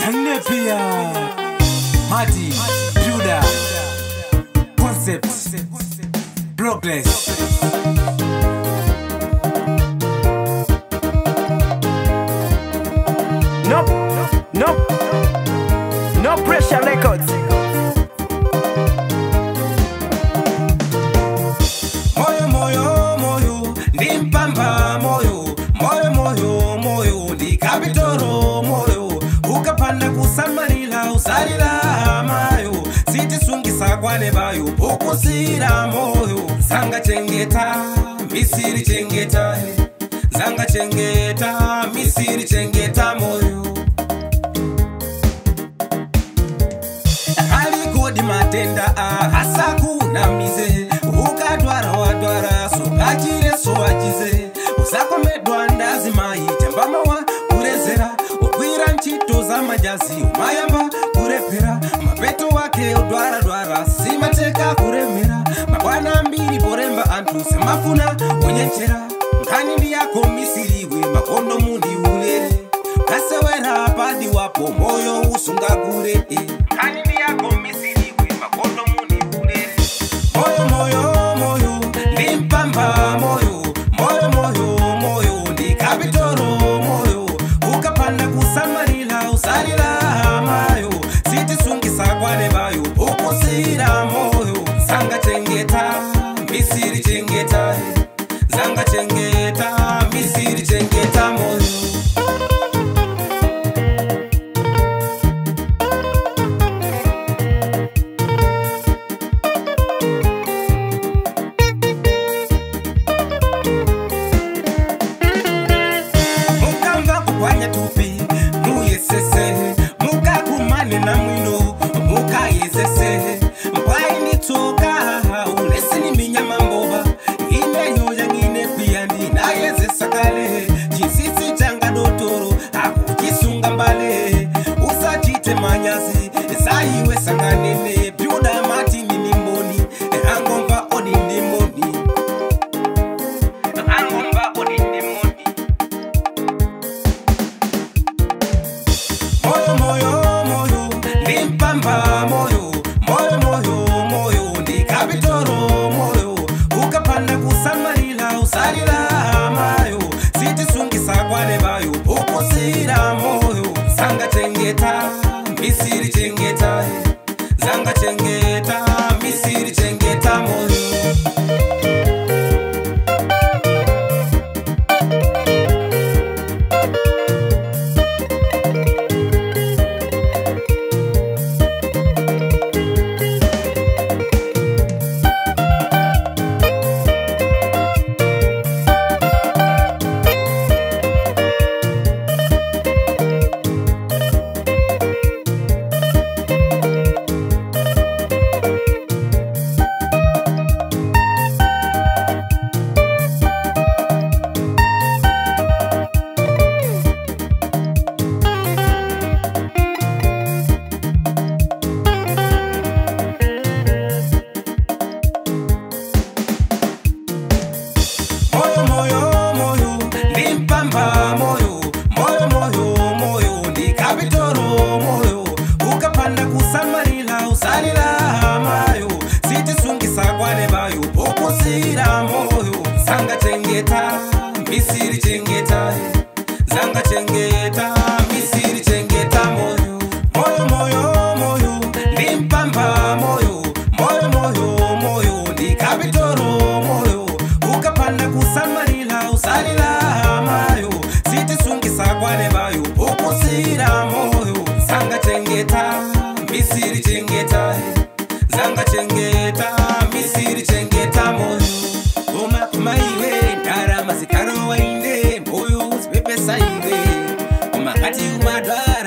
Nepia, Madi, Builder, Concept, Progress. No pressure records. Moyo moyo moyo, ndimpamba moyo, moyo moyo moyo, ndikapitoro moyo, ukapanda kusamalila usalila mayo, sitisungisa kwane bayo, ukusira moyo, zanga chengeta, misiri chengeta, zanga chengeta, misiri chengeta moyo. Alikodi matenda hasaku na mize, ukadwara wadwara sukachire soajize, usakomedwa ndazima itembama wa urezera, ukwira nchito za majazi umayamba kurepera, mapeto wake udwara dwara simateka kuremera, mabwana mbiri poremba antu semafuna unyenchera, nkani ndiyako misiriwe makondo mundi ulere, kasewera padi wapo moyo usungagure, nkani ndiyako misiriwe makondo mundi ulere. Moyo moyo moyo, ndimpamba moyo, moyo moyo moyo, ndikapitoro moyo, ukapanda kusamalila usalila mayo, sitisungisa kwane bayo, ukusira moyo, zanga chengeta, misiri chengeta, zanga chengeta, misiri chengeta moyo. Wanya tupi, muyesese, muka kumane na mwino, muka yesese, mpai nitoka, unesini minyama mboba, ine yoja ngine piyandi, na yesesa kale, jisisi changa dotoro, hakujisunga mbale, usajite manyazi, zaiwe sanganene, biuda mati minimoni, angomba odi ndimoni, angomba odi ndimoni. Moyo moyo moyo, ndimpamba moyo, moyo moyo moyo, ndikapitoro moyo, ukapanda kusamalila usalila mayo, sitisungisa kwane bayo, ukusira moyo, zanga chengeta, misiri chengeta, zanga chengeta, misiri chengeta moyo. Moyo moyo moyo, ndimpamba moyo, moyo moyo moyo, ndikapitoro moyo, ukapanda kusamalila usalila mayo, sitisungisa kwane bayo, ukusira moyo, zanga chengeta, misiri chengeta, zanga chengeta, misiri chengeta moyo. Moyo moyo moyo, ndimpamba moyo, moyo moyo moyo, ndikapitoro moyo, ukapanda kusamalila usalila mayo, sitisungisa kwane bayo, ukusira moyo, zanga chengeta, misiri chengeta, zanga chengeta, misiri chengeta moyo. Uma kumaiwe, ndara masikaro wainde, moyo usipepesa iwe, umakati umadwara